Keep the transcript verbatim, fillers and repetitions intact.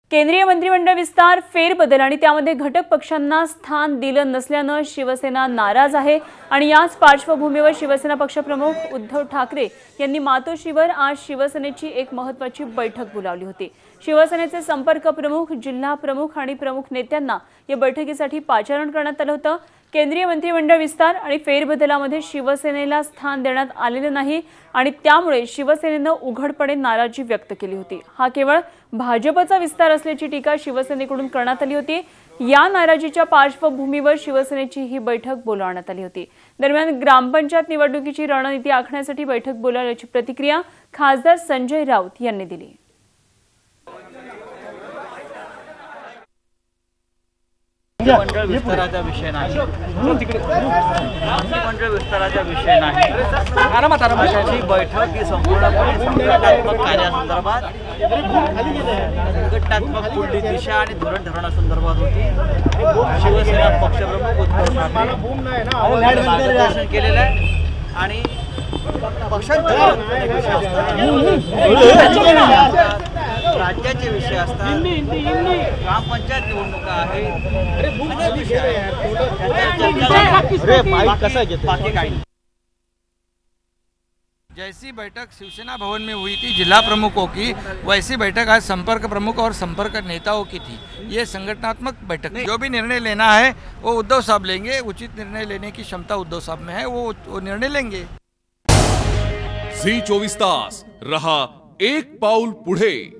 केंद्रीय मंत्रिमंडळ विस्तार, फेरबदल आणि त्यामध्ये घटक पक्षांना स्थान दिलं नसल्यानं शिवसेना नाराज आहे आणि याच पार्श्वभूमीवर शिवसेना पक्षप्रमुख उद्धव ठाकरे यांनी मातोश्रीवर आज शिवसेनेची एक महत्त्वाची बैठक बोलावली होती। शिवसेनेचे संपर्क प्रमुख, जिल्हा प्रमुख आणि प्रमुख नेत्यांना या बैठकीसाठी पाचारण करण्यात आलं होतं। केंद्रीय मंत्रिमंडळ विस्तार आणि फेरबदलामध्ये शिवसेनेला स्थान देण्यात आलेले नाही आणि त्यामुळे शिवसेनेनं उघडपणे नाराजी व्यक्त केली होती। हा केवळ भाजपचा विस्तार असल्याची टीका शिवसेनेकडून करण्यात आली होती। या नाराजीच्या पार्श्वभूमीवर शिवसेनेची ही बैठक बोलावण्यात आली होती। दरम्यान ग्रामपंचायत निवडणुकीची रणनीती आखण्यासाठी बैठक बोलावल्याची प्रतिक्रिया खासदार संजय राऊत यांनी दिली। मंडळ विस्ताराचा विषय नाही, मंडळ विस्ताराचा विषय नाही। अशाची बैठक ही संपूर्णपणे संघटनात्मक कार्यासंदर्भात, संघटनात्मक पुढील दिशा आणि धोरण ठरवण्यासंदर्भात होती। शिवसेना पक्षप्रमुख उद्धव ठाकरे मार्गदर्शन केलेलं आहे आणि पक्षांचे राज्याचे विषय असतात, ग्रामपंचायत निवडणुका आहेत, अनेक विषय आहेत। जैसी बैठक शिवसेना भवन में हुई थी जिला प्रमुखों की, वैसी बैठक आज संपर्क प्रमुख और संपर्क नेताओं की थी। ये संगठनात्मक बैठक, जो भी निर्णय लेना है वो उद्धव साहब लेंगे। उचित निर्णय लेने की क्षमता उद्धव साहब में है, वो, वो निर्णय लेंगे। झी चोवीस तास रहा एक पाऊल पुढे।